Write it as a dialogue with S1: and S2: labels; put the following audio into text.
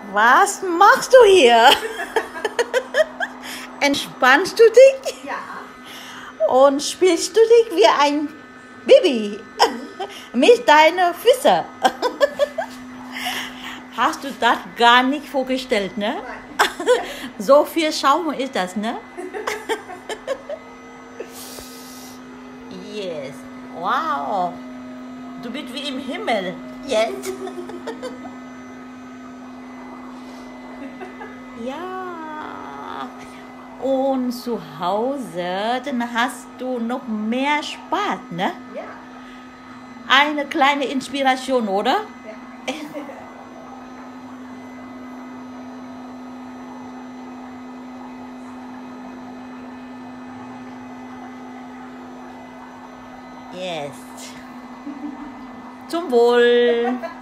S1: Was machst du hier? Entspannst du dich?
S2: Ja.
S1: Und spielst du dich wie ein Baby mit deinen Füßen? Hast du das gar nicht vorgestellt, ne?
S2: Nein.
S1: So viel Schaum ist das, ne? Yes. Wow. Du bist wie im Himmel. Jetzt. Ja. Und zu Hause, dann hast du noch mehr Spaß, ne?
S2: Ja.
S1: Eine kleine Inspiration, oder?
S2: Ja.
S1: Yes. Zum Wohl.